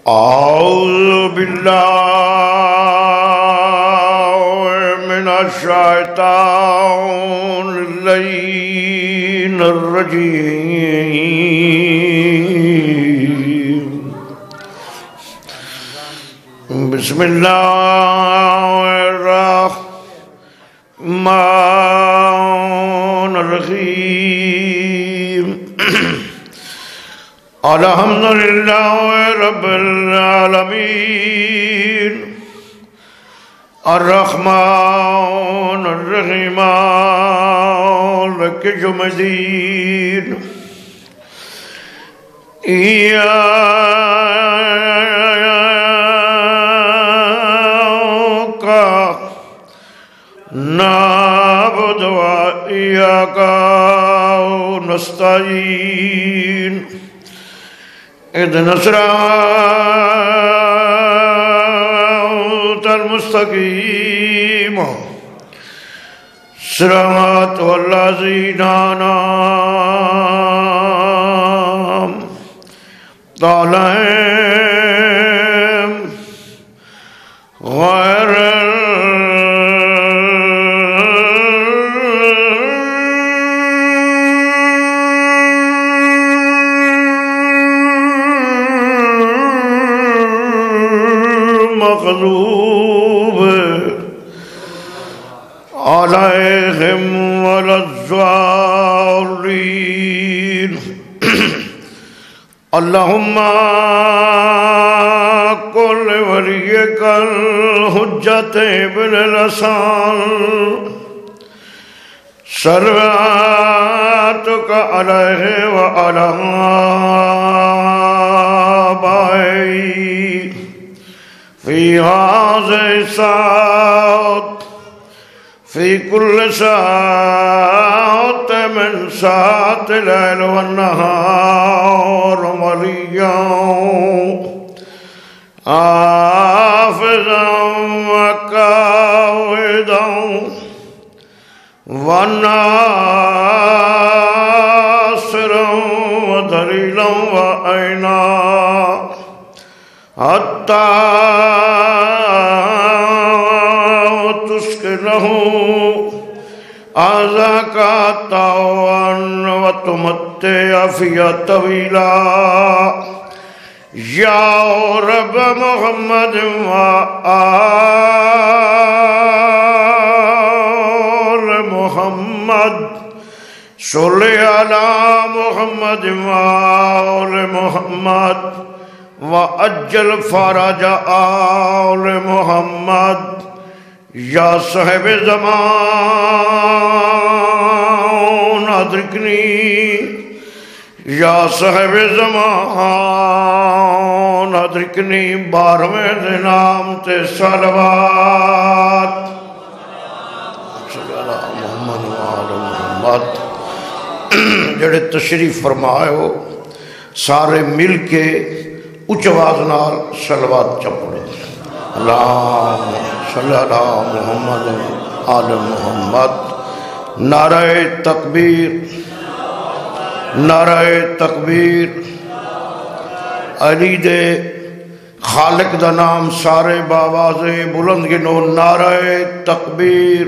أعوذ بالله من الشيطان اللعين الرجيم بسم الله الرحمن الرحيم الحمد لله رب العالمين الرحمن الرحيم مالك يوم الدين إياك نعبد وإياك نستعين اهدنا الصراط المستقيم صراط الذين أنعمت عليهم غير المغضوب عليهم ولا الضالين اللهم كن لوليك الحجة ابن الحسن صلواتك عليه وعلى آبائه في هذه الساعة في كل ساعة من ساعة الليل والنهار وليا حافظا وقائدا وناصرا ودليلا وعينا حتى تسكنه أعزك طوعا وتمتع فيها طويلا يا رب محمد وآل محمد صل على محمد وآل محمد وأجل فرج آل محمد یا صاحب زمان ادرکنی یا صاحب زمان ادرکنی 12ویں نام تے صلوات صلی اللہ محمد وآل محمد جڑے تشریف فرمائے ہو سارے مل کے اچ آواز نال صلوات چپڑے اللہم صلی اللہ محمد آل محمد نعرہ تکبیر نعرہ تکبیر علی دے خالق دا نام سارے باواز بلند گنو نعرہ تکبیر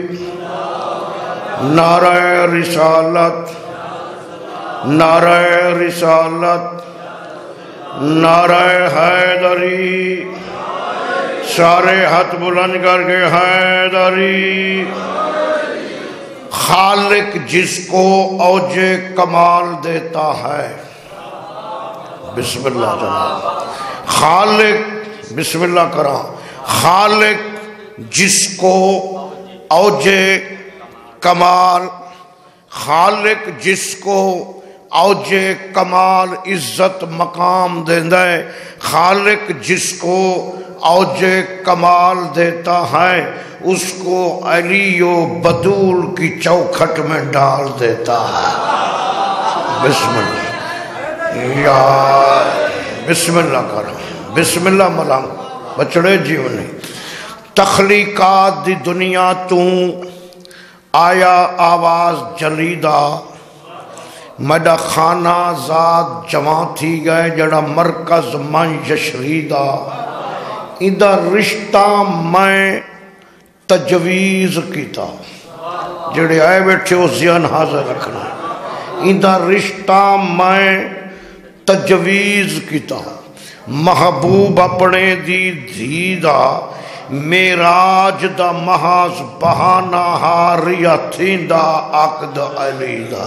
نعرہ رسالت نعرہ رسالت نعرہ حیدری سارے ہاتھ بلند کر کے حیدری خالق جس کو اوج کمال دیتا ہے بسم اللہ جناب خالق بسم اللہ کرا خالق جس کو اوج کمال خالق جس کو اوج کمال عزت مقام دیتا ہے خالق جس کو اوج کمال دیتا ہے اس کو علی و بدول کی چوکھٹ میں ڈال دیتا ہے بسم اللہ یا بسم اللہ کرو بسم اللہ ملام بچڑے جیونی تخلیقات دی دنیا تو آیا آواز جلیدہ میڈا خانہ زاد جوان تھی گئے جڑا مرکز من یشریدہ ایدہ رشتہ میں تجویز کیتا جڑے آئے بیٹھے ہو ذہن حاضر رکھنا ایدہ رشتہ میں تجویز کیتا محبوب اپنے دی دھیدہ میراج دا محاذ بہانا ہاریا تھیندہ عقد علیدہ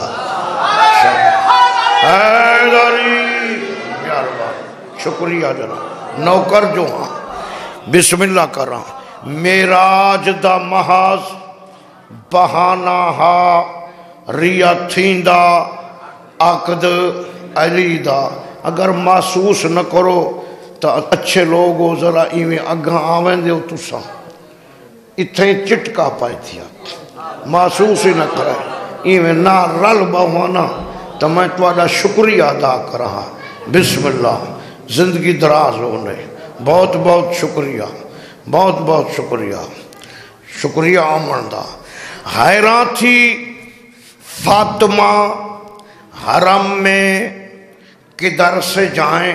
شکریہ جناب نوکر جو ہاں بسم اللہ کر رہا میراج دا محاذ بہانا ہاریا تھیندہ عقد علیدہ اگر محسوس نہ کرو تو اچھے لوگ ہو ذرا ایویں اگاں آویں دے ہو تسا اتھے چٹکا پائے تھیا محسوس ہی نہ کرے ایویں نہ رل بہوانا تو میں تمہارا شکریہ ادا کر رہا بسم اللہ زندگی دراز ہونے بہت بہت شکریہ بہت بہت شکریہ شکریہ آمندہ حیران تھی فاطمہ حرم میں کدھر سے جائیں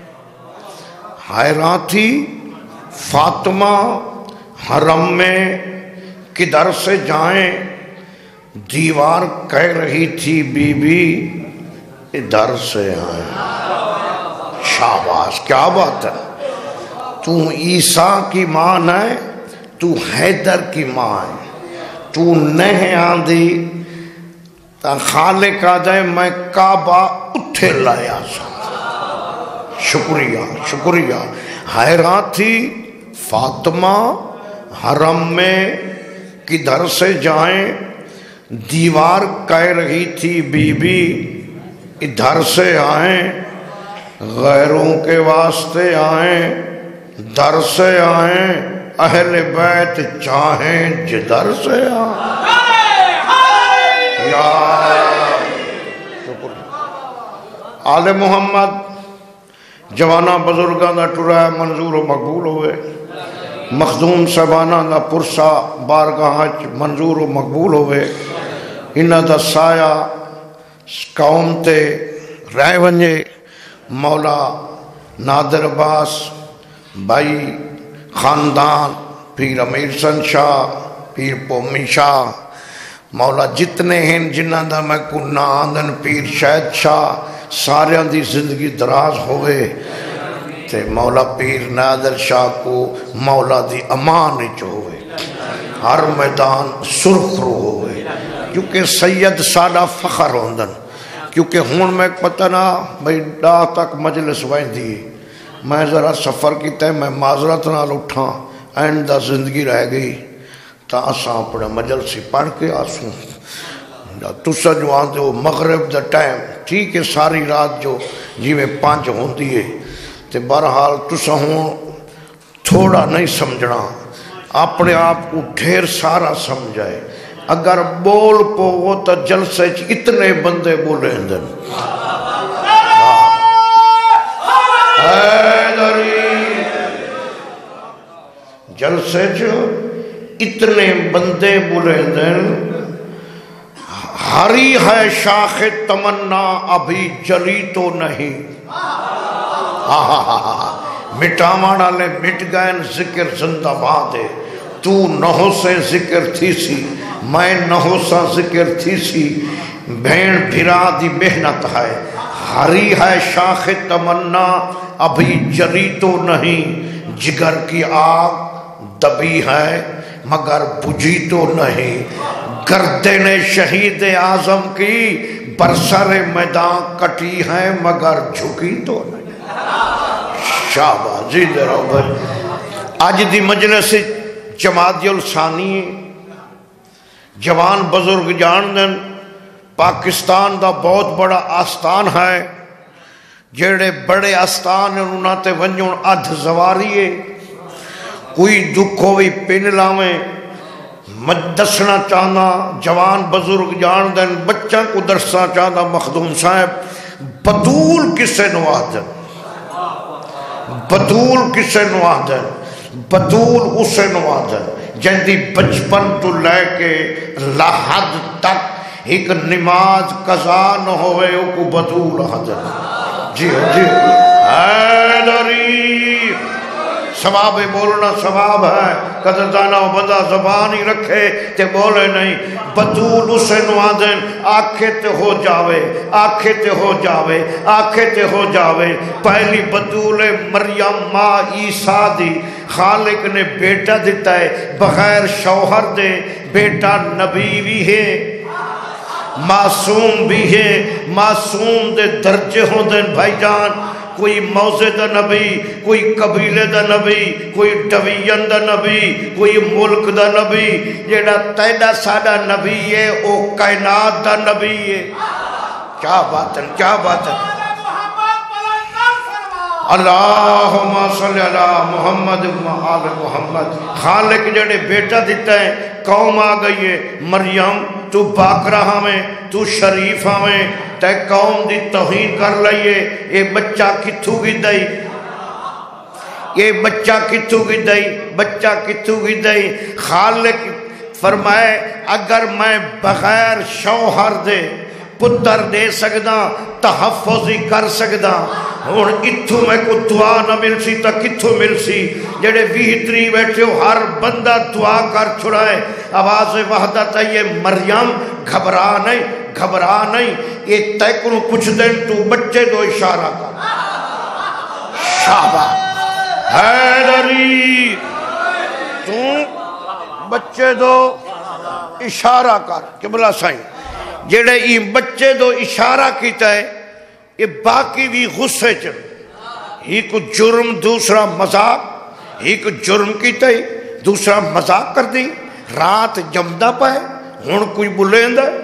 حیران تھی فاطمہ حرم میں کدھر سے جائیں دیوار کہہ رہی تھی بی بی ادھر سے آئیں شاباش کیا بات ہے تو عیسیٰ کی ماں ہے تو حیدر کی ماں ہے تو نہیں آندھی تا خالق آ جائے میں کعبہ اٹھے لایا سا شکریہ شکریہ حیران تھی فاطمہ حرم میں کدھر سے جائیں دیوار کہہ رہی تھی بی بی ادھر سے آئیں غیروں کے واسطے آئیں در سے آئیں اہل بیت چاہیں جدھر سے آئیں آل محمد جوانہ بزرگاں دا ٹرائے منظور و مقبول ہوئے مخدوم صاحبانہ دا پرسا بارگاہ منظور و مقبول ہوئے انہاں دا سایہ قوم تے رہ ونجے مولا نادر عباس بھائی خاندان پیر امیر سن شاہ پیر پومی شاہ مولا جتنے ہیں جنہاں دا میں کنہ آندن پیر شہد شاہ ساریاں دی زندگی دراز ہوئے تے مولا پیر نادر شاہ کو مولا دی امان جو ہوئے ہر میدان سرخ رو ہوئے کیونکہ سید سادہ فخر ہوندن کیونکہ ہون میں پتہ نہ بھئی ڈا تک مجلس وائن دی میں ذرا سفر کی تے میں معذرت نال اٹھاں آئندہ زندگی رہ گئی تا اساں اپنے مجلسی پڑھ کے آسوں تسا جو آندے ہو مغرب دا ٹائم ٹھیک ہے ساری رات جو جی میں 5 ہوندی ہے تے بہرحال تسا ہوں تھوڑا نہیں سمجھنا اپنے آپ کو ڈھیر سارا سمجھائے اگر بول پو تو جلسے اتنے بندے بولے اندن جلسے جو اتنے بندے بولے اندن ہری ہے شاخ تمنا ابھی جلی تو نہیں مٹاوانا لے مٹ گئے ذکر زندہ بادے تو نہو سے ذکر تھی سی میں نہو سا ذکر تھی سی بھین بھرا دی محنت ہے ہری ہے شاخ تمنا ابھی جلی تو نہیں جگر کی آگ دبی ہے مگر بجھی تو نہیں گردن شہید اعظم کی برسر میدان کٹی ہے مگر جھکی تو نہیں شاباش جی رہو بھائی آج دی مجلس جماعت الثانی جوان بزرگ جاندن پاکستان دا بہت بڑا آستان ہے جڑے بڑے آستان ہیں انہاں تے ونجون ادھ زواریے کوئی دکھ ہوئی پن لاویں دسنا چاہنا جوان بزرگ جان دن بچہ کو درسنا چاہنا مخدوم صاحب بطول کسے نوازن بطول کسے نوازن بطول اسے نوازن جن دی بچپن تو لے کے لحد تک ایک نماز قضا نہ ہوئے کو بطول حضر جی جی حیدری ثواب بولنا ثواب ہے قدردانہ و بندہ زبان ہی رکھے تے بولے نہیں بطول اسے نوازن آنکھیں تے ہو جاوے آنکھیں تے ہو جاوے آنکھیں تے ہو جاوے پہلی بطول مریم ماں عیسیٰ دی خالق نے بیٹا دیتا ہے بغیر شوہر دے بیٹا نبی بھی ہے معصوم بھی ہے معصوم دے درجے ہوں دن بھائی جان کوئی موضع دا نبی کوئی قبیلے دا نبی کوئی ڈویژن دا نبی کوئی ملک دا نبی جیڑا تیڑا ساڑا نبی ہے او کائنات دا نبی ہے کیا بات ہے کیا بات ہے اللہم صلی اللہ محمد آل محمد خالق جڑے بیٹا دیتا ہے قوم آ گئی ہے مریم تو باقرہ ہمیں تو شریف ہمیں تے قوم دی توہین کر لئیے یہ بچہ کتھو گی دائی یہ بچہ کتھو گی دائی بچہ کتھو گی دائی خالق فرمائے اگر میں بغیر شوہر دے پتر دے سکدا تحفظی کر سکدا اور اتھو میں کو دعا نہ مل سی تا کتھو مل سی جڑے ویہتری بیٹھے ہو ہر بندہ دعا کر چھڑائے آواز وحدت ہے یہ مریم گھبرا نہیں یہ تے کنو کچھ دن تو بچے دو اشارہ کر شابہ حیدری تو بچے دو اشارہ کر قبلہ سائیں جڑے یہ بچے دو اشارہ کیتا ہے یہ باقی بھی غصے چل ایک جرم دوسرا مذاق ایک جرم کیتا ہے دوسرا مذاق کر دی رات جمدہ پائے ہون کوئی بلین دے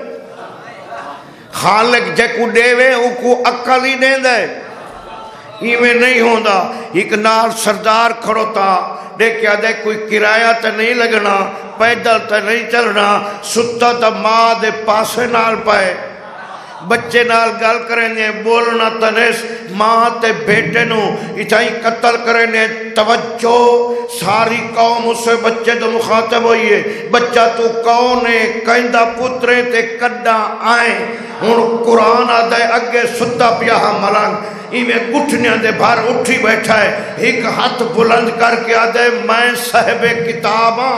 خالق جے کو دے وے او کو عقل ہی دے دے ایویں نہیں ہوندا ایک نال سردار کھڑوتا دیکھیا دے کوئی کرایہ تے نہیں لگنا پیدل تے نہیں چلنا ستا تا ماں دے پاسے نال پائے بچے نال گل کرنے بولنا تنیس ماں تے بیٹے نو اتھائی قتل کرنے توجہ ساری قوم اسے بچے تو مخاطب ہوئی ہے بچہ تو کونے کہندہ پترے تے کڈا آئیں ان قرآن آدھے اگے ستا پیاہا ملنگ ایویں گھٹنیاں دے بھار اٹھی بیٹھا ہے ایک ہاتھ بلند کر کے آدھے میں صاحب کتاب ہاں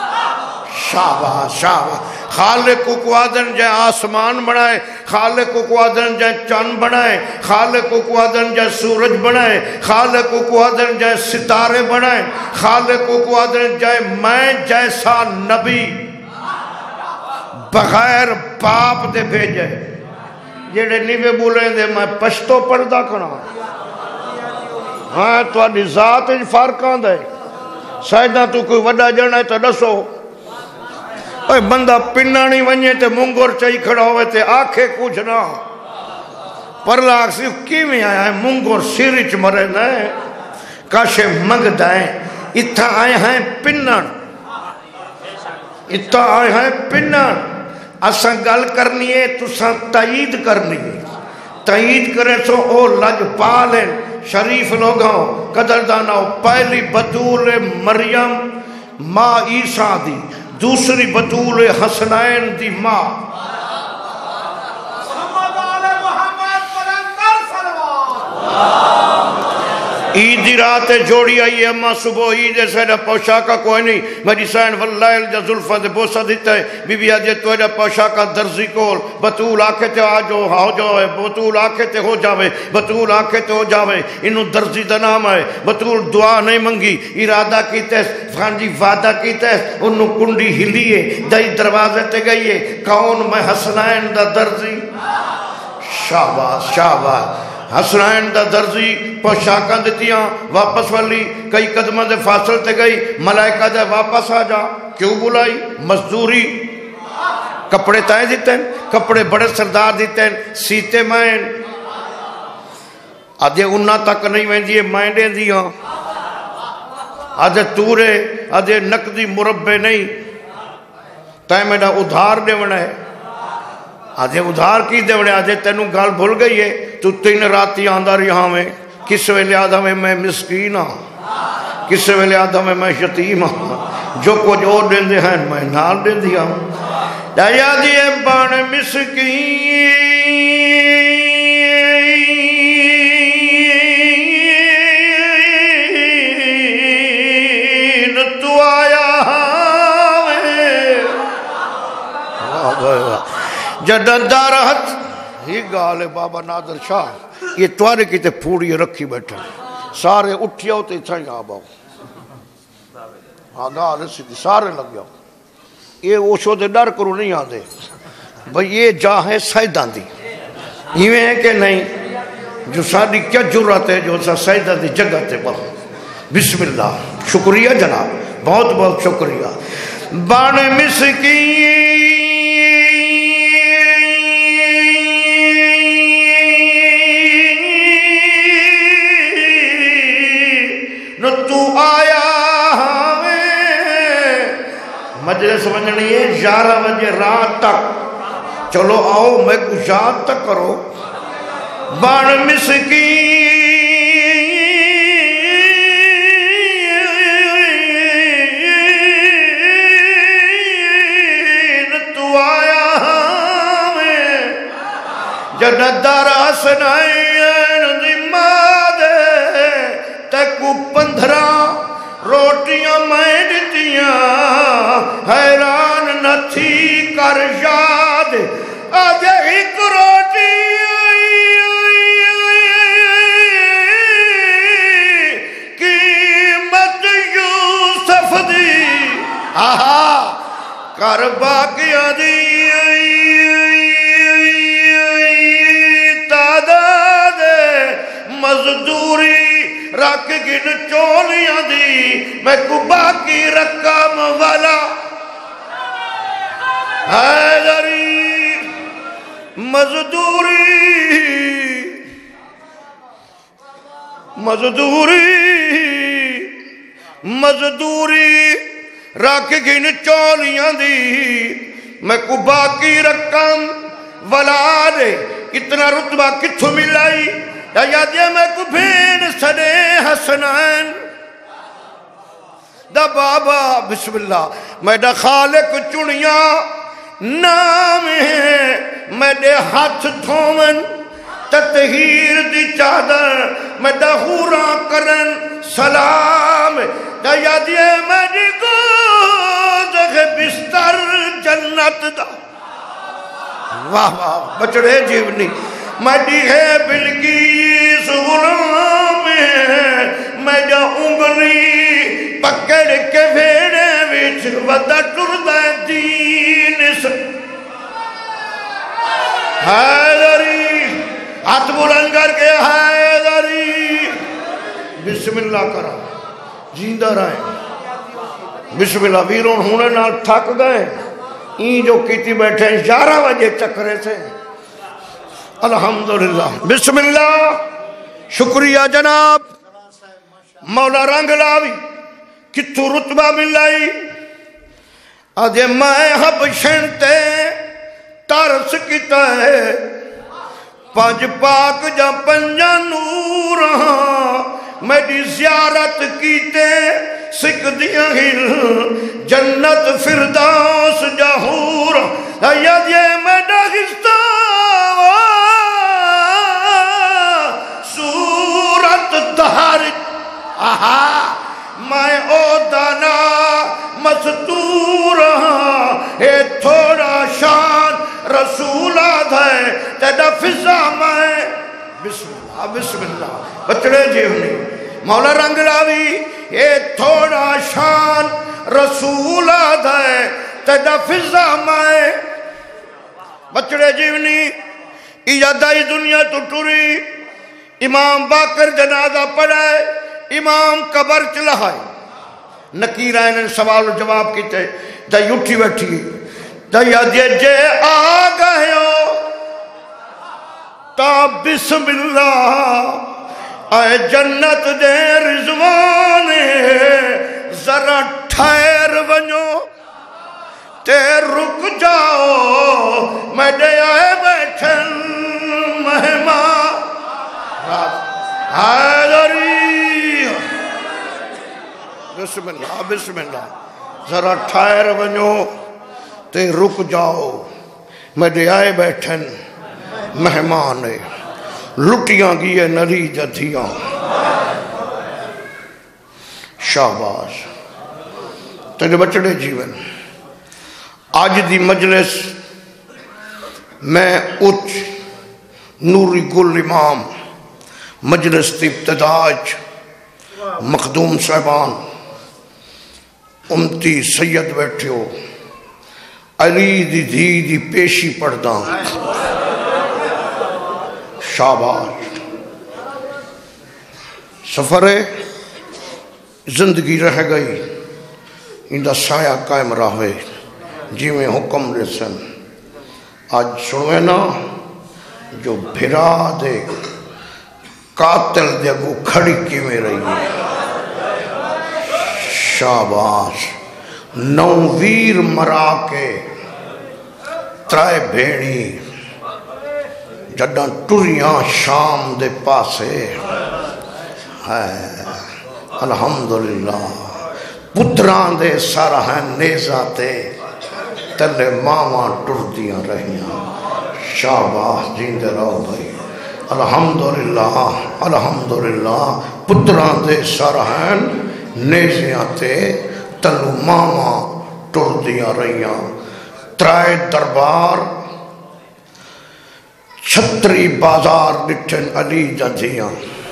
شاباش شاباش خالق کو آدن جائے آسمان بنائے خالق کو آدن جائے چند بنائے خالق کو آدن جائے سورج بنائے خالق کو آدن جائے ستارے بنائے خالق کو آدن جائے میں جیسا نبی بغیر باپ دے بھیجے جیڑے نیوے بولیں دے میں پشتو پردہ کنا ہاں تو آدھی ذات فرقان دے سائدہ تو کوئی وڈا جڑنا ہے تو دسو بندہ پنہ نہیں ونجے تے منگور چاہی کھڑا ہوئے تے آنکھیں کچھ نہ پرلاک سی کی میں آیا ہے منگور سیرچ مرے نئے کاشے منگ دائیں اتھا آئے ہیں پنن اتھا آئے ہیں پنن اساں گل کرنی ہے تو ساں تائید کرنی ہے تائید کرے سو او لج پالیں شریف لوگاں قدردانہ پہلی بطول مریم ماں عیسیٰ دی دوسری بطول حسنین دی ماں عید رات جوڑی آئی اماں صبح عید سیدہ پوشاکا کوئی نہیں میری سین واللائل جا ظلفہ دے بوسہ دیتا ہے بی بی آجے تو ایڈا پوشاکا درزی کول بطول آکھے تے آجو ہو جاوے بطول آکھے تے ہو جاوے بطول آکھے تے ہو جاوے انہوں درزی دا نام ہے بطول دعا نہیں منگی ارادہ کیتے ہیں فانجی وعدہ کیتے ہیں انہوں کنڈی ہلیے دائی دروازے تے گئیے کون میں حسنین دا درزی شاباش شاباش حسنین دا درزی پوشاکاں دیتیاں واپس والی کئی قدمہ دے فاصل تے گئی ملائکہ دے واپس آ جا کیوں بلائی مزدوری کپڑے تائے دیتے ہیں کپڑے بڑے سردار دیتے ہیں سیتے مائن آدھے انہا تک نہیں وین دیئے مائنڈے دیاں آدھے تورے آدھے نقدی مربے نہیں تائے میڈا ادھار دے ونے ہے آدھے ادھار کی دے ونے آدھے تینوں گال بھول گئی ہے تو 3 راتی آندار یہاں میں کس ویلے آدھا میں مسکین ہاں کس ویلے آدھا میں یتیم ہاں جو کچھ اور دیں دے ہیں میں نال دیں دیا ہوں دایا دیے بان مسکین تو آیا جدن دارت ہی گالے بابا نادر شاہ یہ توارے کی تے پھوڑی رکھی بیٹھا سارے اٹھیا ہوتے چھائیں آبا گالے سیدھی سارے لگ جاؤ یہ اوشو دے ڈر کرو نہیں آدھے بھئی یہ جا ہے سیدان دی یہ ہے کہ نہیں جو ساری کیا جرات ہے جو سیدان دی جگہ تے پر بسم اللہ شکریہ جناب بہت بہت شکریہ بان مسکین تو آیا مجلس سمجھنی ہے 11 بجے رات تک چلو آؤ میں کچھ یاد تک کرو بان مسکین تو آیا جنت دار حسنین ذمہ دے تکو 15 روٹیاں میں دیتیاں حیران نہ تھی کر یاد آج ایک روٹی قیمت یوسف دی آہا کر باقیاں دی تعداد مزدوری رکھ گن چولیاں دی میں کو باقی رقم والا حیدری مزدوری رکھ گن چولیاں دی میں کو باقی رقم والا دے اتنا رتبہ کتھو ملائی یا دیا میں کو بھین سنے حسنین دا بابا بسم اللہ میں دا خالق چنیاں نام ہے میں دے ہاتھ دھومن تطہیر دی چادر میں دا حوراں کرن سلام دا یا دیا میں دی گوزخ بستر جنت دا واہ واہ بچڑے جیونی مڈی ہے بلکیس غلام ہے میں جا انگلی پکڑ کے بھیڑے وچ ودا ٹردہ دین حیدری ہاتھ بلند کر کے حیدری بسم اللہ کرا جیندہ رہے بسم اللہ ویرون ہونے نہ تھک گئے این جو کیتی بیٹھے 11 بجے چکرے سے الحمدللہ بسم اللہ شکریہ جناب مولا رنگ لاوی کتھو رتبہ ملائی آدھے میں حبشن تے ترس کیتا ہے 5 پاک جا 5 نور میری زیارت کیتے سکھ دیا ہل جنت فردوس جہور یاد یہ میں داغستان سورت دہر آہا میں او دانا مستور اے تھوڑا شان رسول آدھے تیدہ فضا میں بسم اللہ بچڑے جیونی مولا رنگ لاوی اے تھوڑا شان رسول آدھے تیدہ فضا میں بچڑے جیونی ایجادائی دنیا تو ٹوری امام باقر جنازہ پڑھائے امام قبر چلائے نکیر آئین سوال و جواب کیتے دائی اٹھی بیٹھی دائی آدھے جے آگئے ہو تا بسم اللہ اے جنت دے رضوانے ذرا ٹھہر ونجو تے رک جاؤ میں دے آئے بیٹھن مہمان حیدری بسم اللہ ذرا ٹھہر ونجو تے رک جاؤ میرے آئے بیٹھن مہمان لٹیاں گئے نری جدیاں شاباش تیرے بچڑے جیون آج دی مجلس میں اچ نوری گل امام مجلس دی ابتداج مخدوم صاحبان امتی سید بیٹھے ہو علی دی دھی دی پیشی پڑھدا شاباش سفر زندگی رہ گئی اندہ سایہ قائم رہے جی میں حکم رسن آج سنوے نا جو بھرا دے قاتل دے کو کھڑی کی میں رہی ہے شاباش نو ویر مرا کے ترائے بھیڑی جڈاں ٹریاں شام دے پاسے ہے الحمدللہ پتران دے سارا ہیں نیزہ تے تلے ماما ٹردیاں رہیاں شاباش جیندے رہو بھائی الحمدللہ الحمدللہ پتران دے سارا ہیں نیزیاں تے تلو ماما ٹردیاں رہیاں ترائے دربار چھتری بازار ڈٹھن علی جدیاں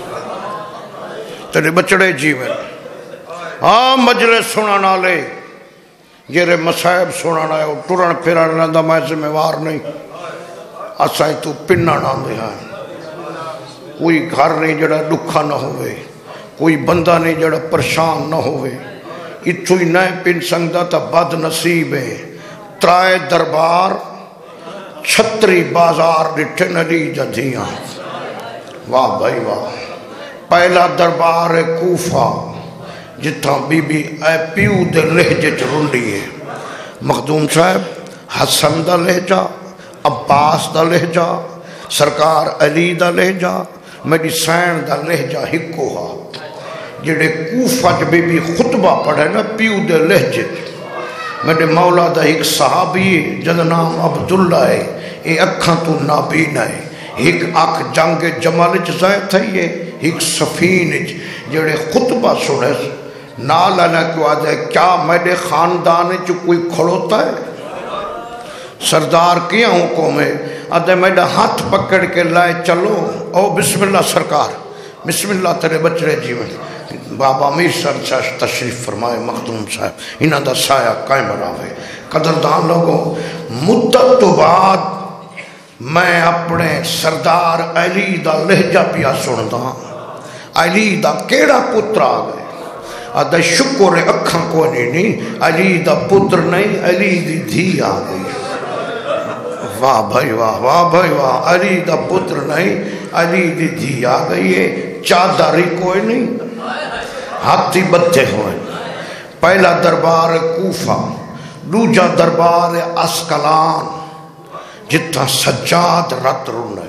تیرے بچڑے جیون مجلس سنانا لے جیرے مسائب سنانا ہے ٹرن پھرن رہندا میں ذمہ وار نہیں اسائیں تو پننا نہ دے ہیں کوئی گھر نہیں جڑا دکھا نہ ہوئے کوئی بندہ نہیں جڑا پریشان نہ ہوئے اتھو ہی نئے پن سنگدہ تا بد نصیب ہے ترائے دربار چھتری بازار ڈٹھن علی جدیاں واہ بھائی واہ پہلا دربار کوفہ جتھاں بی بی اے پیو دے لہجے چرنڈی ہے مخدوم صاحب حسن دا لہجہ عباس دا لہجہ سرکار علی دا لہجہ میری سین دا لہجہ ہکو ہا جڑے کوفہ جو بی بی خطبہ پڑھے نا پیو دے لہجے میرے مولا دا ایک صحابی جد نام عبداللہ ہے اے اکھاں تو نابین ہے ایک اکھ جنگ جمال جزائے تھا یہ ایک سفین جڑے خطبہ سنے نال اللہ کو آجائے کیا میرے خاندان جو کوئی کھڑوتا ہے سردار کیا حکم ہے آدھے میرے ہاتھ پکڑ کے لائے چلو او بسم اللہ سرکار بسم اللہ تیرے بچڑے جیون بابا میر سر تشریف فرمائے مخدوم صاحب انہاں دا سایہ قائم رہے قدردان لوگوں مدت تو بعد میں اپنے سردار علی دا لہجہ پیا سندا علی دا کیڑا پتر آ گئے آدھے شکر اکھاں کو نہیں علی دا پتر نہیں علی دی دھی آ گئی واہ بھائی واہ بھائی واہ علی دا پتر نہیں علی دی دھی آ گئی ہے چادری کوئی نہیں ہاتھی بدھے ہوئے پہلا دربار کوفہ دوجا دربار اسکلان جتنا سجاد رت رونے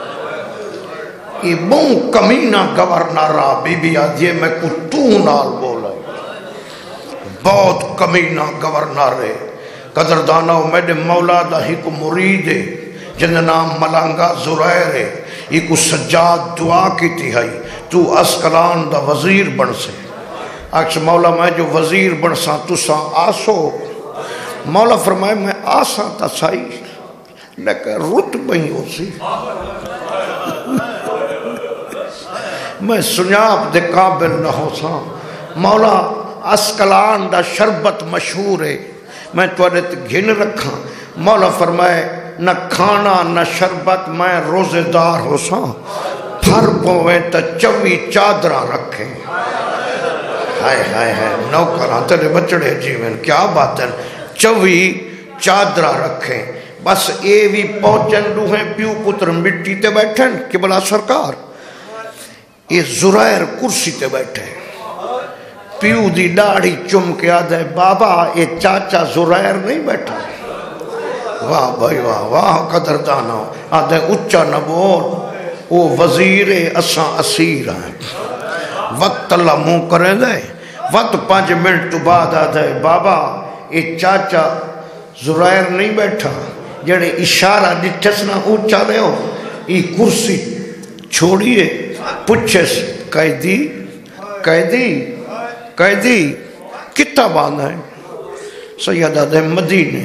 یہ بہت کمینہ گورنر رہا بی بی آدھیے میں کو تو نال بولا بہت کمینہ گورنر ہے قدردانہ میرے مولا دا ہی کو مرید ہے جن نام ملانگا زرائر ہے یہ کو سجاد دعا کی تیہائی تو اسکلان دا وزیر بن سے اکس مولا میں جو وزیر بن سا تو سا آسو مولا فرمائے میں آسا تا سائی لیکن رت بہی ہو سی میں سنیاب دے قابل نہ ہو سا مولا اسکلان دا شربت مشہور ہے میں توڑے گھن رکھا مولا فرمائے نہ کھانا نہ شربت میں روزے دار ہو سا پھر پویں تا چوی چادرہ رکھیں ہائے ہائے ہائے نوکران تیرے بچڑے جیون کیا بات ہے چوی چادرہ رکھیں بس اے بھی پہنچن روحیں پیو پتر مٹی تے بیٹھیں کہ بلا سرکار یہ زرائر کرسی تے بیٹھے پیو دی ڈاڑی چم کے آدھے بابا یہ چاچا زرائر نہیں بیٹھا واہ بھائی واہ قدردانہ آدھے اچھا نہ بول وہ وزیر اساں اسیر ہیں وقت اللہ منہ کریں دے وقت 5 منٹ تو بعد آدھے بابا یہ چاچا زرائر نہیں بیٹھا جڑے اشارہ ڈٹھس نہ اونچا دے ہو ای کرسی چھوڑیے پچھے قیدی قیدی قیدی کتا باندھا ہے سیدہ دے مدینے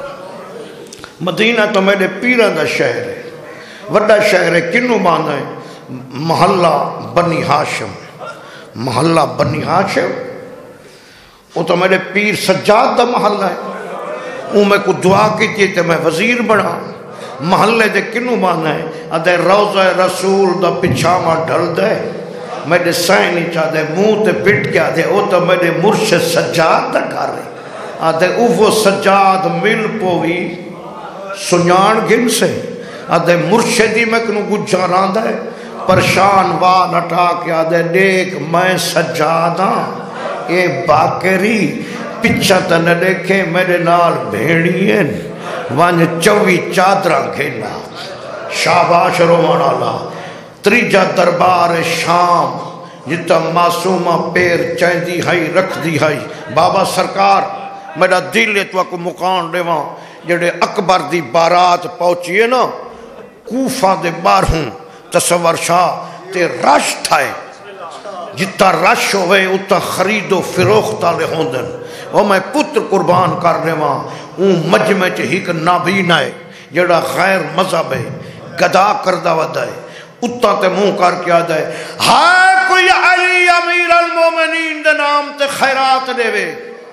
مدینہ تو میرے پیرہ دا شہر ہے وڈا شہر ہے کنو باندھا ہے محلہ بنی ہاشم محلہ بنی ہاشم وہ تو میرے پیر سجاد دا محلہ ہے وہ میں کو دعا کی تھی تے میں وزیر بڑھا محلے دے کنو باندھا ہے ادھے روضہ رسول دا پچھاما ڈھل دے میرے سائنی چاہ دے منہ تے پٹ کیا دے وہ تو میرے مرشد سجاد دا کر رہے ادھے اوہ سجاد مل پوی سنیان گن سے ادھے مرشدی میں کنو گجاران دے پرشان وال ہٹا کے آدھے دیکھ میں سجاداں اے باکری پچھا تا نہ دیکھیں میرے نال بھیڑییں وانج 24 چادرہ کھیلا شاباش رومان اللہ تریجہ دربار شام جتا معصومہ پیر چیندی ہائی رکھ دی ہائی بابا سرکار میرا دل تو کو مقان دے وہاں جڑے اکبر دی بارات پہنچیے نا کوفہ دے بارہوں تصور شاہ تے رش تھائے جتا رش ہوئے اتا خرید و فروختہ لے ہوندن وہ میں پتر قربان کرنے وہاں اون مجمع چے ہی کہ نابین آئے جڑا غیر مذہب ہے گدا کردہ ودہ ہے اتا تے منہ کر کے آدھا ہے ہائے کوئی علی امیر المومنین دے نام تے خیرات دے وے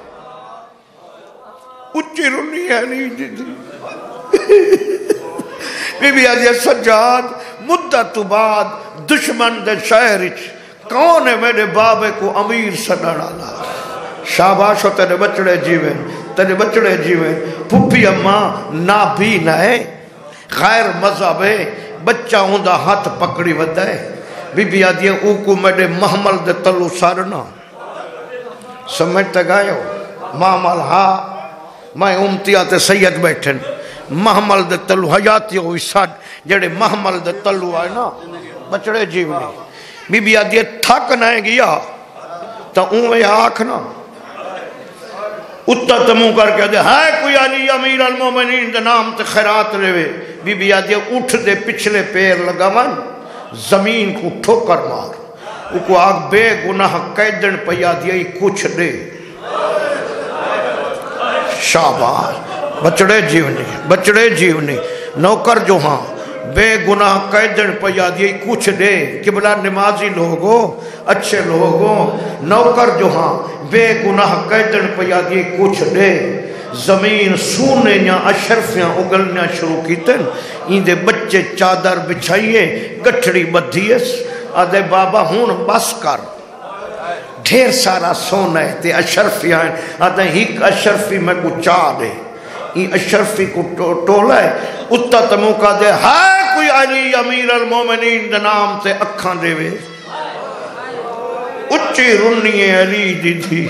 اچھی رنی ہے نہیں جی بی بی آدھے سجاد مدت بعد دشمن دے شہر کون ہے میرے بابے کو امیر سنڑ آنا شاباش ہو تیرے بچڑے جیویں تیرے بچڑے جیویں پھپی اماں نابین ہے غیر مذہب ہے بچہ ہوندہ ہاتھ پکڑی ودہ ہے بی بی آدھے او کو میرے محمل دے تلو سارنا سمجھتے گئے ہو محمل ہاں میں امتیات سید بیٹھن محمل دے تلو حیاتی ہوئی ساڑھ جڑے محمل دے تلو آئے نا بچڑے جیونی بی بی آدھے تھک نہ گیا تا اوہ آکھنا اتا تمو کر کے دے ہائے کوئی علی امیر المومنین دے نام تے خیرات لے بی بی آدھے اٹھ دے پچھلے پیر لگا من زمین کو ٹھوکر مار او کو آگ بے گناہ قیدن پہ آدھے کچھ دے شاباش بچڑے جیونی نوکر جو ہاں بے گناہ قیدن پہ آدھے کچھ دے قبلہ نمازی لوگوں اچھے لوگوں نوکر جو ہاں بے گناہ قیدن پہ آدھے کچھ دے زمین سونے یا اشرفیاں اگلنا شروع کیتے این دے بچے چادر بچھائیے گٹھڑی بدھیس آدھے بابا ہون بس کر ڈھیر سارا سونا ہے تے اشرفیاں ہیں آدھے ہیک اشرفی میں کو چاہ دے این اشرفی کو ٹولا ہے اتا تمو کا دے ہائے کوئی علی امیر المومنین دے نام تے اکھاں دے وے اچھی رنی علی دی تھی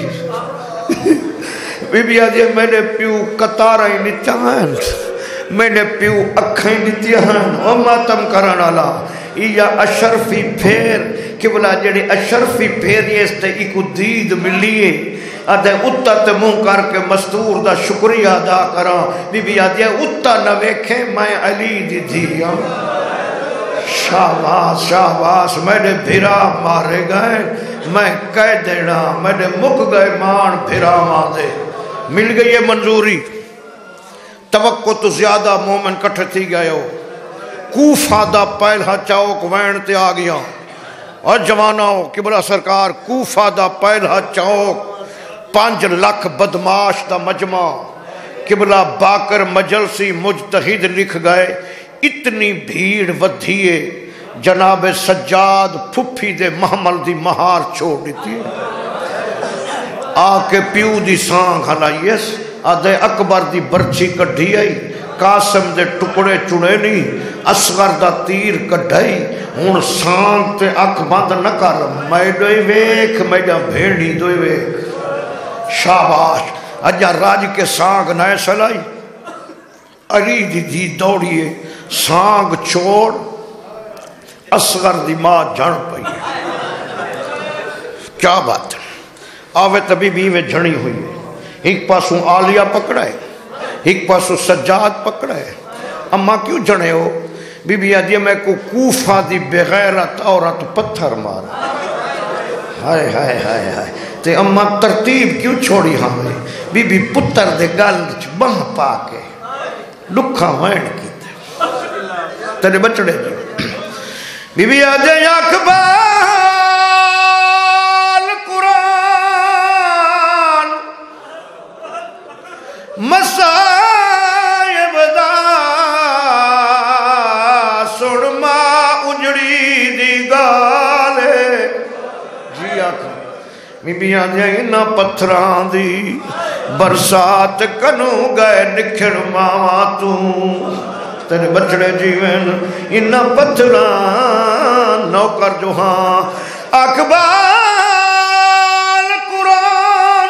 بی بی آدھے میرے پیو کتارہ ہی نتیاں ہیں میرے پیو اکھیں نتیاں ہیں او ماتم کرانا لا یا اشرفی پھیر کہ بلا جڑے اشرفی پھیری اس تے ایک دید ملیے آدھے اتا تے منہ کر کے مستور دا شکریہ ادا کرا بی بی آدھے اتا نہ ویکھیں میں علی دی دھیا شاباش شاباش میرے بھرا مارے گئے میں کہہ دینا میرے مک گئے مان بھرا ماندے مل گئی یہ منظوری توقع تو زیادہ مومن کٹھ تھی گئے ہو کوفہ دا پہلا چوک وین تے آ گیا اور جواناؤ قبلہ سرکار کوفہ دا پہلا چوک 5 لاکھ بدماش دا مجمع قبلہ باکر مجلسی مجتہد لکھ گئے اتنی بھیڑ ودھیے جناب سجاد پھپھی دے محمل دی مہار چھوڑ دیتی آکے پیو دی سانگ ہلائیس آدھے اکبر دی برچی کڑھی آئی قاسم دے ٹکڑے چڑے نہیں اصغر دا تیر کڑھائی ہون سانگ تے اک بند نہ کر میں دوئی ویک میں جا بھیڑی دوئی ویک شاباش اجا راج کے سانگ نائے سلائی علی دی دوڑیے سانگ چھوڑ اصغر دی ماں جھڑ پئی کیا بات آوے تبھی بھی میں جھڑی ہوئی ایک پاسوں آلیہ پکڑائے ایک پاسو سجاد پکڑا ہے. اماں کیوں جنے ہو؟ بی بی آدھی میں کو کوفہ دی بغیرت عورت پتھر مارا. ہائے ہائے ہائے ہائے. تے اماں ترتیب کیوں چھوڑی ہمیں؟ بی بی پتر دے گل بہ پا کے لکھا وین کیتے تیرے بچڑے جی. بی بی آدھے اقبال قرآن مسائب دا سڑما اجڑی دی گالے. جی آکھا بی بی آدھے انہا پتھران دی برسات کنو گئے نکھڑ ماما تو تیرے بچڑے جیوین انہا پتھران نوکر جو ہاں. اقبال قرآن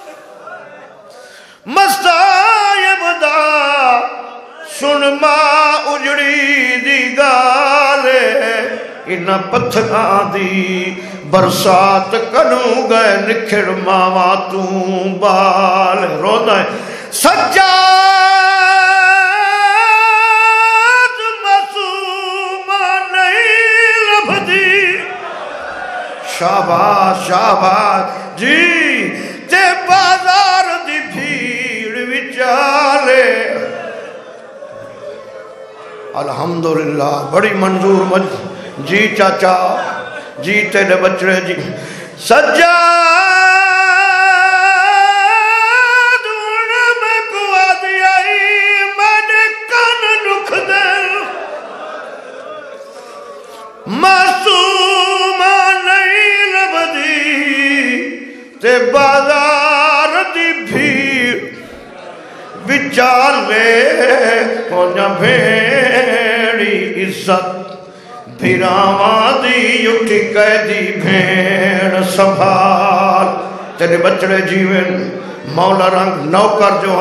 مستائب دا سنما اجڑی دی گالے. انہا پتھران دی برسات کنو گئے نکھڑ ماما تو بال. رونا ہے سجاد معصومہ نہیں لبھدی. شاباش شاباش جی. تے بازار دی بھیڑ وچالے. الحمدللہ بڑی منظور مجھ جی چاچا جی تیرے بچڑے جی. سجاد میں کو آدھی آئی میں نے کن نکھ دل معصومہ نہیں لبدی. تے بازار دی بھیڑ بچالے ہونا بھیڑی عزت بھیراواں دی اٹھی قیدی بھیڑ سنبھال. تیرے بچڑے جیوین مولا رنگ نوکر جو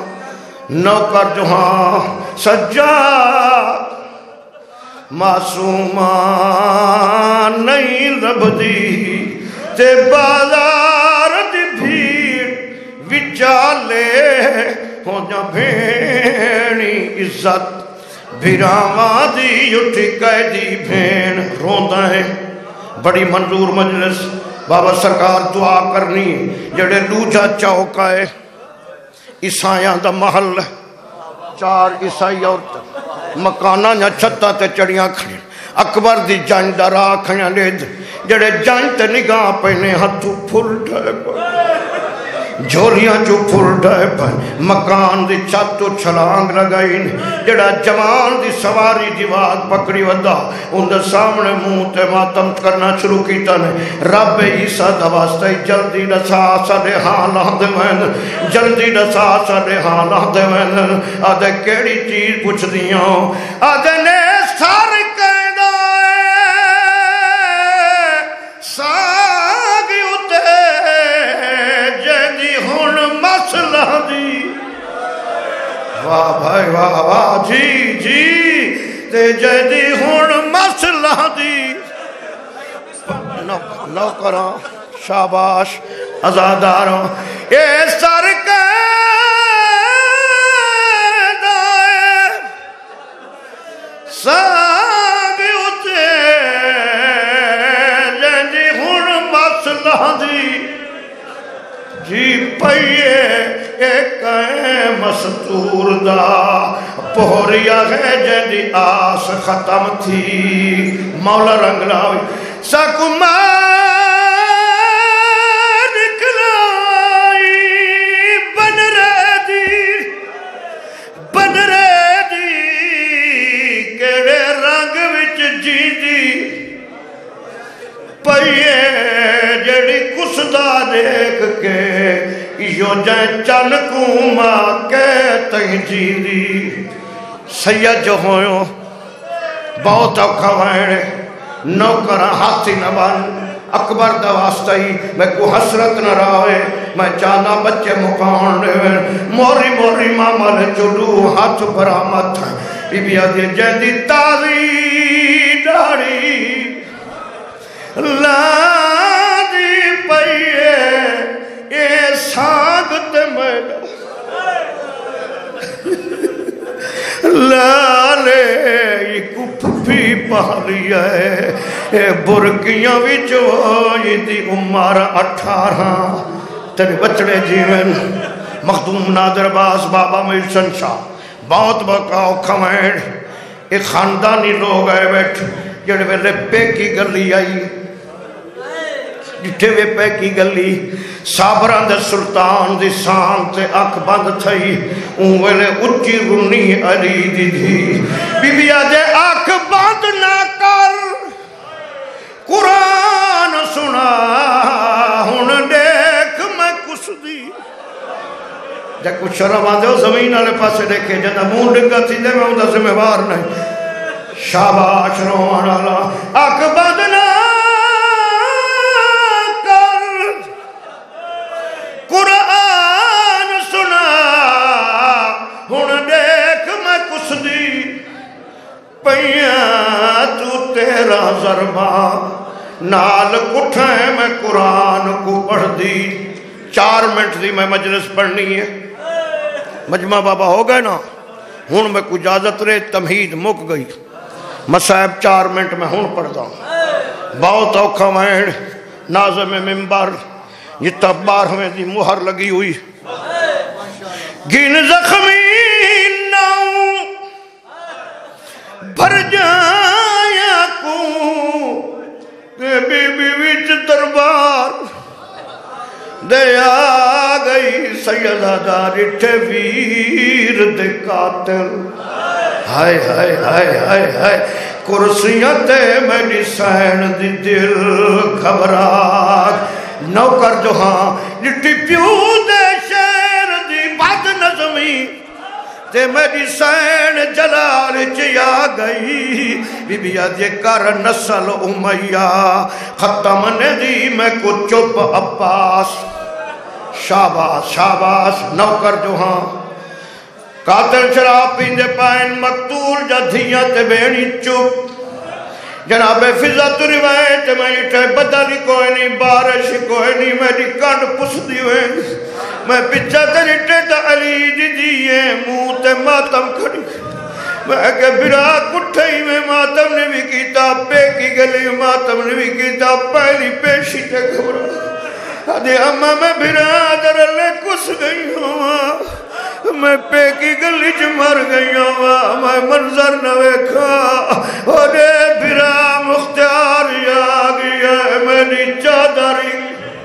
ہاں سجاد معصومہ نہیں لبدی. تے بازار دی بھیڑ وچالے ہونا بھیڑی عزت بھیراواں دی اٹھی قیدی بھین. روندہ ہے بڑی منظور مجلس. بابا سرکار دعا کرنی جڑے لوجا چوکا ہے عیسائیاں دا محل. 4 عیسائی عورت مکانہ یا چھتا تے چڑیاں کھڑی. اکبر دی جنگ دا راہ کھڑیاں لید جڑے جنگ تے نگاہ پہنے ہتھو پھل ڈھے پہ جھولیاں جو پھل ڈھے پہ مکان دی چھتو چھلانگ لگائین. جڑا جوان دی سواری دیوار پکڑی ودا ان دے سامنے منہ تے ماتم کرنا شروع کیتا نے. رب عیسیٰ دواستے جلدی نسا ساڑے حالاں دے وین جلدی نسا ساڑے حالاں دے وین. آدھے کیڑی چیز پوچھ دیاں آدھے نے سار قیدہ ساگی اتے جیدی ہون مسئلہ دی. واہ بھائی واہ واہ جی جی. تے جیدی ہون مسئلہ دی. نوکراں شاباش ازاداراں اے سر ساگی اتے جیدی ہون مسئلہ دی. جی پئیے ایک مستور دا پہوریا ہے جیدی آس ختم تھی. مولا رنگ لاوی سکمہ نکلائی بن رے دی کیڑے رنگ وچ جی دی. پئیے جیڑی کسدا دیکھ کے یو جائیں چل کوما کہتے جی دی. سید جو ہوئے بہت اوکھا وائڑے نوکرہ ہاتھی نہ بان. اکبر دا واسطہ ہی میں کو حسرت نہ راوے میں چاہنا بچے مکان دے موری موری ماما لے چلو ہاتھ برامت ہے. بی بی آدھی جیدی تازی ڈاڑی لادی پئیے اے ساگت میڈا لالے پھپھی پالی ہے برکیاں وچو دی عمر 18 تیرے بچڑے جیون مخدوم نادر عباس بابا محسن شاہ بہت بکاؤ کھمین ایک خاندانی لوگ آئے بیٹھ جڑے ویلے پیکی گلی آئی جٹھے وے پیکی گلی صابران دے سلطان دی سان تے اکھ بند تھئی اون ویلے اچھی رونی علی دی دی بی بی آجے اکھ بند نہ کر قرآن سنا ہن دیکھ میں کس دی جب کچھ شرم آدھے ہو زمین آلے پاسے دیکھے جنہ مون ڈنگا تھی دے میں ہوندہ ذمہ وار نہیں شاباش روان آلہ اکھ بند نہ کر قرآن سنا ہن دیکھ میں کس دی پیاں تو تیرا ضربہ نال کٹھیں میں قرآن کو پڑھ دی 4 منٹ دی میں مجلس پڑھنی ہے مجمع بابا ہو گئے نا ہون میں کو اجازت رہے تمہید مک گئی مسائب 4 منٹ میں ہون پڑھتا ہوں بہت اوکھا میں ناظم ممبر یہ تبار ہمیں دی مہر لگی ہوئی گن زخمی ناؤں بھر جایا کو بی بی وچ دربار دے آگئی سیدہ دارٹھے ویر دے قاتل ہائے ہائے ہائے ہائے ہائے کرسیاں تے میری سین دی دل گھبراک نوکر جو ہاں لٹی پیو دے شیر دی بد نظمی تے میری سین جلال چیا گئی بی بی آدھے کر نسل امیہ ختم نے دی میں کو چپ عباس شاباس شاباس نوکر جو ہاں قاتل شراب پیندے پائن مقتول جدھیاں تے بینی چپ جناب فضت روایت میں اٹھے بدلی کوئی نہیں بارش کوئی نہیں میری کانڈ پس دی ہوئے میں پچھا تے اٹھے تا علی دی دیئے منہ تے ماتم کھڑی میں کہ برا کٹھائی میں ماتم نے بھی کیتا پے کی گلی ماتم نے بھی کیتا پہلی پیشی تے گھبرا آدھے اما میں برادر لے کس گئی ہوں میں پے کی گلی چ مر گئی ہوں میں منظر نہ ویکھا اے برا مختار یا گیا میری چادری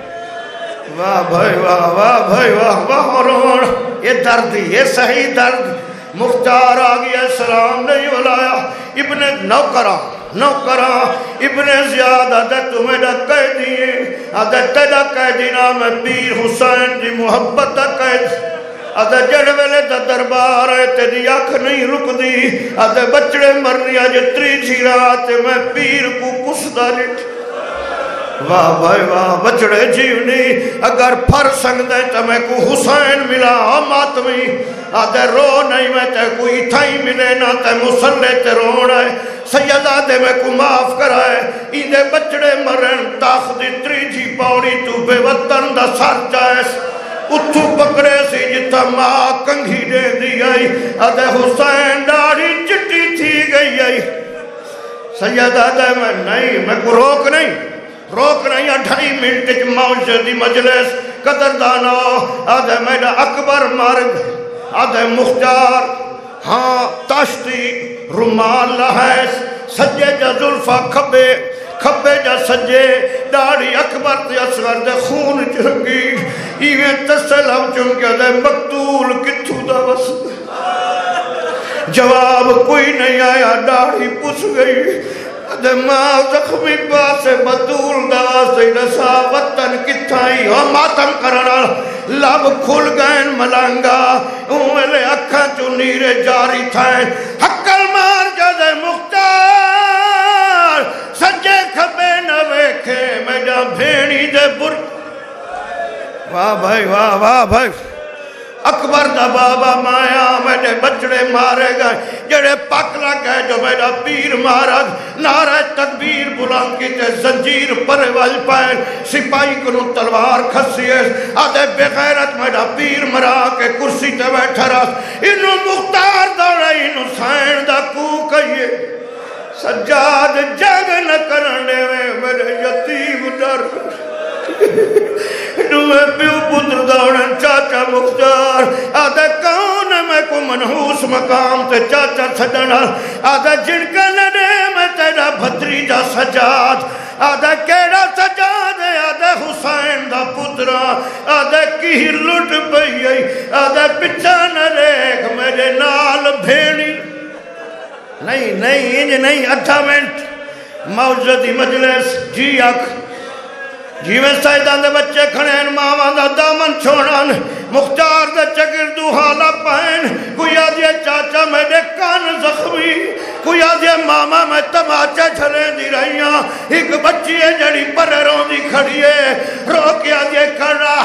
واہ بھائی واہ واہ بھائی واہ واہ رون یہ درد یہ صحیح درد مختار آگیا سلام نہیں بلایا ابن نوکرہ ابن زیاد آدھے تمہیں ڈکے دیئے آدھے تیڑا کہہ دینا میں پیر حسین دی محبت کہہ دی آدھے جڑ ویلے دا دربار ہے تیری آنکھ نہیں رک دی آدھے بچڑے مرنی آج 3 رات میں پیر کو کس دالٹ واہ بھائی واہ بچڑے جیونی اگر پھر سنگ دے تو میں کو حسین ملا ماتمی آدھے رو نہیں میں تے کوئی تھائی ملے نہ تے مسلح تے روڑا ہے سیدہ دے میں کو معاف کرائے ایدے بچڑے مرن تاخ دی 3 پاؤڑی تو بے وطن دا سر جائس اتھو پکڑے سی جتا ماں کنگھی دے دی آئی آدھے حسین ڈاڑی چٹی تھی گئی آئی سیدہ دے میں نہیں میں کو روک نہیں 2.5 منٹ موجودی مجلس قدردانو آدھے میرا اکبر مرگ آدھے مختار ہاں تاشتی رمال لہیس سجے جا ظلفہ کھبے جا سجے داڑی اکبر تے اصغر دے خون چرگی ایویں تسلم چونکہ دے مقتول کتھو دا بس جواب کوئی نہیں آیا داڑی پوچھ گئی دے ماں زخمی پاسے بطول دا سے رسا وطن کتھائی ہم ماتم کرنا لب کھل گئن ملانگا اوہلے اکھاں چو نیرے جاری تھائیں حقل مار جا دے مختار سجے کھبے نہ ویکھے میں جا بھینی دے بر واہ بھائی واہ واہ بھائی اکبر دا بابا مایا میرے بچڑے مارے گئے جڑے پک لگ گئے جو میرا پیر مارا نعرہ تکبیر بلند کی تے زنجیر پر وال پائن سپاہی کنو تلوار کھسی ہے آدھے بغیرت میرا پیر مرا کے کرسی تے بیٹھا رہا انہوں مختار دا رہی انہوں سائن دا کو کہیے سجاد جگ نہ کرنے میں میرے یتیم ڈر نوے پیو پتر دوڑن چاچا مختار آدھے کون میں کو منحوس مقام تے چاچا سجنا آدھے جن کا لڑے میں تیرا بھتریجا سجاد آدھے کیڑا سجاد ہے آدھے حسین دا پترا آدھے کی لٹ پئی آدھے پچھا نہ ریکھ میرے نال بھیڑی نہیں نہیں 8 منٹ موجودی مجلس جی اکھ جیویں سیدان دے بچے کھڑین ماما دا دامن چھوڑان مختار دے چگردو حالا پائن کوئی آدھے چاچا میرے کان زخمی کوئی آدھے ماما میں تماچے چھلیں دی رہیاں ایک بچی ہے جڑی پر رون دی کھڑی ہے رو کے آدھے کھڑا